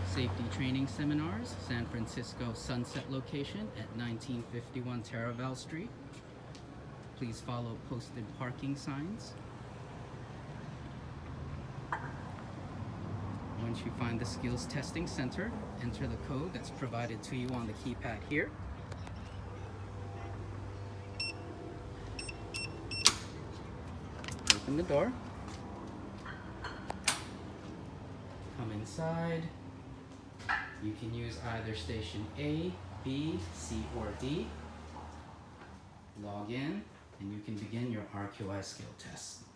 Safety Training Seminars, San Francisco Sunset location at 1951 Taraval Street. Please follow posted parking signs. Once you find the Skills Testing Center, enter the code that's provided to you on the keypad here. Open the door. Come inside. You can use either station A, B, C, or D. Log in, and you can begin your RQI skill test.